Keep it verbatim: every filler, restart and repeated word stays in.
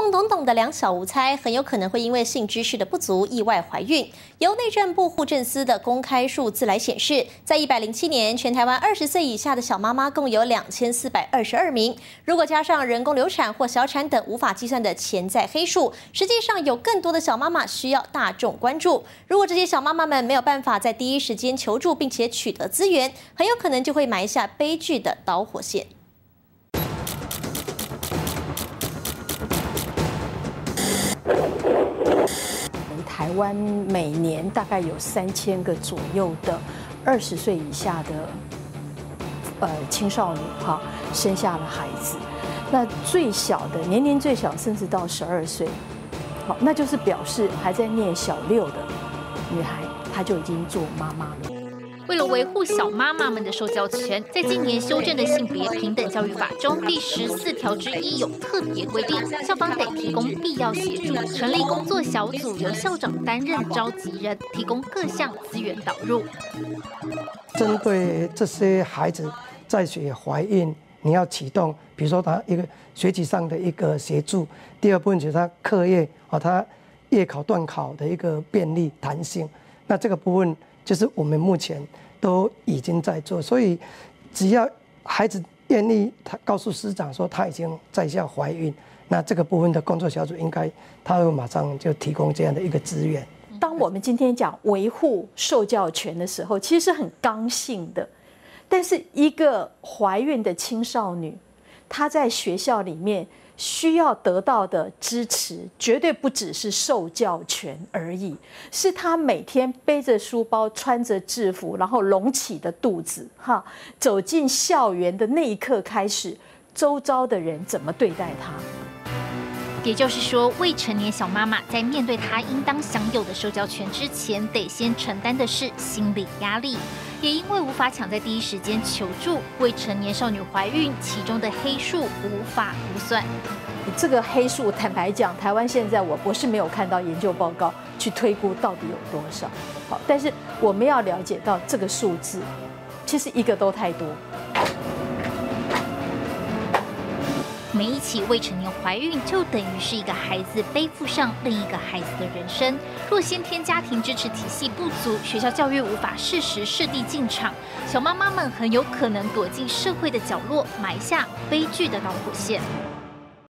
懵懂懂的两小无猜，很有可能会因为性知识的不足意外怀孕。由内政部户政司的公开数字来显示，在一百零七年，全台湾二十岁以下的小妈妈共有两千四百二十二名。如果加上人工流产或小产等无法计算的潜在黑数，实际上有更多的小妈妈需要大众关注。如果这些小妈妈们没有办法在第一时间求助，并且取得资源，很有可能就会埋下悲剧的导火线。 台湾每年大概有三千个左右的二十岁以下的呃青少女哈生下了孩子，那最小的年龄最小甚至到十二岁，好，那就是表示还在念小六的女孩，她就已经做妈妈了。 为了维护小妈妈们的受教权，在今年修正的性别平等教育法中第十四条之一有特别规定，校方得提供必要协助，成立工作小组，由校长担任召集人，提供各项资源导入。 针对这些孩子在学怀孕，你要启动，比如说他一个学习上的一个协助，第二部分就是他课业啊，他夜考、段考的一个便利弹性，那这个部分。 就是我们目前都已经在做，所以只要孩子愿意，他告诉师长说他已经在校怀孕，那这个部分的工作小组应该他会马上就提供这样的一个资源。 当我们今天讲维护受教权的时候，其实是很刚性的，但是一个怀孕的青少女，她在学校里面。 需要得到的支持，绝对不只是受教权而已，是他每天背着书包、穿着制服，然后隆起的肚子，哈，走进校园的那一刻开始，周遭的人怎么对待他？ 也就是说，未成年小妈妈在面对她应当享有的受教权之前，得先承担的是心理压力。也因为无法抢在第一时间求助，未成年少女怀孕，其中的黑数无法估算。 这个黑数，坦白讲，台湾现在我我是没有看到研究报告去推估到底有多少。好，但是我们要了解到这个数字，其实一个都太多。 每一起未成年怀孕，就等于是一个孩子背负上另一个孩子的人生。若先天家庭支持体系不足，学校教育无法适时适地进场，小妈妈们很有可能躲进社会的角落，埋下悲剧的导火线。